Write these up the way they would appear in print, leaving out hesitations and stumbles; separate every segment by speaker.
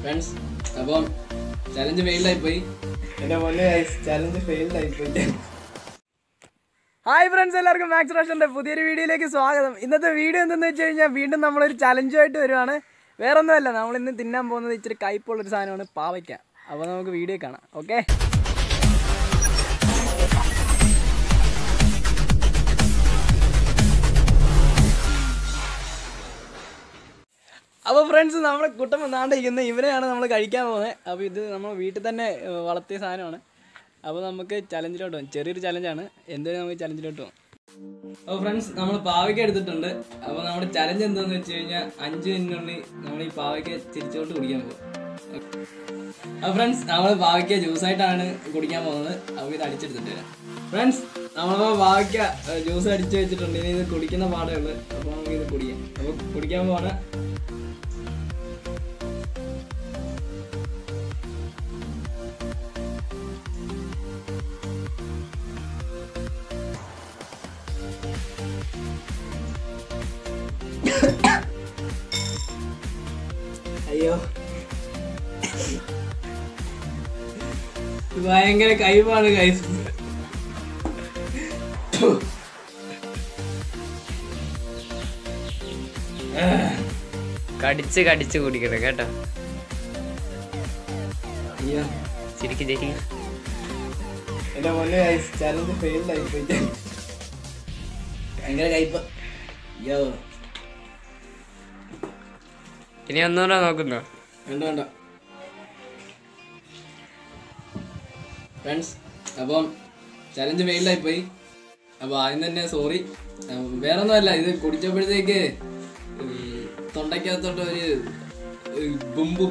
Speaker 1: Friends അപ്പം challenge ഫെയിൽഡായിപ്പോയി. എൻ്റെ പൊന്നെ ചലഞ്ച് ഫെയിൽഡായിപ്പോയി.
Speaker 2: ഹായ് ഫ്രണ്ട്സ്, എല്ലാവർക്കും മാക്സ് റോഷൻ്റെ പുതിയൊരു വീഡിയോയിലേക്ക് സ്വാഗതം. ഇന്നത്തെ വീഡിയോ എന്തെന്ന് വെച്ച് കഴിഞ്ഞാൽ വീണ്ടും നമ്മളൊരു ചലഞ്ചുമായിട്ട് വരുവാണ്. വേറൊന്നുമല്ല, നമ്മളിന്ന് തിന്നാൻ പോകുന്നത് ഇച്ചിരി കയ്പുള്ളൊരു സാധനമാണ്, പാവയ്ക്ക. അപ്പോൾ നമുക്ക് വീഡിയോ കാണാം. ഓക്കെ, അപ്പോൾ ഫ്രണ്ട്സ് നമ്മുടെ കുട്ടം വന്നാണ്ടിരിക്കുന്നത് ഇവരെയാണ് നമ്മൾ കഴിക്കാൻ പോകുന്നത്. അപ്പോൾ ഇത് നമ്മൾ വീട്ടിൽ തന്നെ വളർത്തിയ സാധനമാണ്. അപ്പോൾ നമുക്ക് ചലഞ്ചിലോട്ട് പോകും. ചെറിയൊരു ചലഞ്ചാണ്, എന്തായാലും നമുക്ക് ചലഞ്ചിലോട്ട് പോകും. അപ്പോൾ ഫ്രണ്ട്സ് നമ്മൾ പാവയ്ക്ക എടുത്തിട്ടുണ്ട്. അപ്പോൾ നമ്മുടെ ചലഞ്ച് എന്താണെന്ന് വെച്ച് കഴിഞ്ഞാൽ 5 മിനിറ്റിനുള്ളിൽ നമ്മൾ ഈ പാവയ്ക്ക തിരിച്ചോട്ട് കുടിക്കാൻ പോകും. അപ്പോൾ ഫ്രണ്ട്സ് നമ്മൾ പാവയ്ക്ക ജ്യൂസായിട്ടാണ് കുടിക്കാൻ പോകുന്നത്. അപ്പോൾ ഇത് അടിച്ചെടുത്തിട്ട് വരാം. ഫ്രണ്ട്സ് നമ്മളിപ്പോൾ പാവയ്ക്ക ജ്യൂസ് അടിച്ച് വെച്ചിട്ടുണ്ട്. ഇനി ഇത് കുടിക്കുന്ന പാടേ ഉള്ളൂ. അപ്പോൾ നമുക്ക് ഇത് കുടിക്കാം. അപ്പോൾ കുടിക്കാൻ പോവാണ്. അയ്യോ, ഭയങ്കര കൈവാണ് ഗൈസ്.
Speaker 3: കടിച്ച് കടിച്ച് കുടിക്കണം കേട്ടോ.
Speaker 1: അയ്യോ
Speaker 3: ശരിക്കും ശരിക്കും
Speaker 1: എന്റെ പൊന്നെ ഗൈസ്, ചലഞ്ച് ഫെയിൽഡായിപ്പോയി. ഭയങ്കര കയ്പ്. അയ്യോ,
Speaker 3: ഇനി ഒന്നുകൂടെ നോക്കുന്നോ?
Speaker 1: വേണ്ട വേണ്ട. ഫ്രണ്ട്സ് അപ്പം ചലഞ്ച് ഫെയിൽഡായിപ്പോയി. അപ്പോൾ ആദ്യം തന്നെ സോറി. വേറെ ഒന്നുമല്ല, ഇത് കുടിച്ചപ്പോഴത്തേക്ക് തൊണ്ടയ്ക്കകത്തോട്ട് ഒരു ബുംബും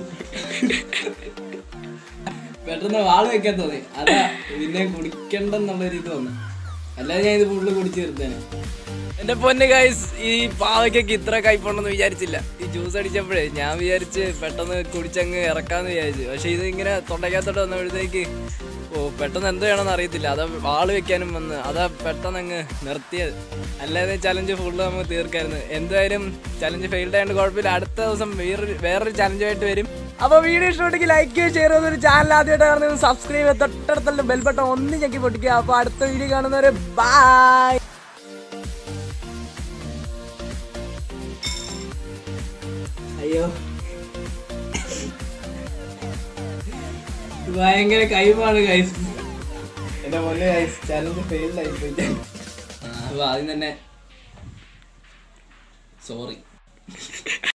Speaker 1: പെട്ടെന്ന് വാള് വെക്കാൻ തോന്നി. അതാ പിന്നെ കുടിക്കണ്ടെന്നുള്ളൊരു ഇത് തോന്നി. അല്ലാതെ ഞാൻ ഇത് ഫുള്ള് കുടിച്ച് തീർത്തേനെ.
Speaker 2: എൻ്റെ പൊന്ന് ഗൈസ്, ഈ പാവയ്ക്കൊക്കെ ഇത്ര കയ്പുണ്ടെന്ന് വിചാരിച്ചില്ല. ഈ ജ്യൂസ് അടിച്ചപ്പോഴേ ഞാൻ വിചാരിച്ച് പെട്ടെന്ന് കുടിച്ചങ്ങ് ഇറക്കാമെന്ന് വിചാരിച്ചു. പക്ഷേ ഇത് ഇങ്ങനെ തൊണ്ടയ്ക്കകത്തോട്ട് വന്നപ്പോഴത്തേക്ക് പെട്ടെന്ന് എന്ത് വേണമെന്ന് അറിയത്തില്ല. അതാ വാള് വെക്കാനും വന്ന്, അതാ പെട്ടെന്ന് അങ്ങ് നിർത്തിയത്. അല്ലാതെ ചലഞ്ച് ഫുള്ള് നമുക്ക് തീർക്കായിരുന്നു. എന്തായാലും ചലഞ്ച് ഫെയിൽഡ് ആയതുകൊണ്ട് കുഴപ്പമില്ല. അടുത്ത ദിവസം വേറൊരു ചലഞ്ചുമായിട്ട് വരും. അപ്പോൾ വീഡിയോ ഇഷ്ടപ്പെട്ടെങ്കിൽ ലൈക്ക് ചെയ്യുക, ഷെയർ ചെയ്യുന്നൊരു ചാനൽ ആദ്യമായിട്ട് കാണുന്നത് സബ്സ്ക്രൈബ് ചെയ്യുക, തൊട്ടടുത്തുള്ള ബെൽ ബട്ടൺ ഒന്ന് ഞെക്കി പൊട്ടിക്കുക. അപ്പോൾ അടുത്ത വീഡിയോ കാണുന്നവരെ ബൈ.
Speaker 1: അയ്യോ, ഭയങ്കര കൈവാണ് ഗൈസ്. എന്റെ പൊന്നെ ഗൈസ്, ചലഞ്ച് ഫെയിൽഡായിപ്പോയി. അപ്പോൾ ആദ്യം തന്നെ സോറി.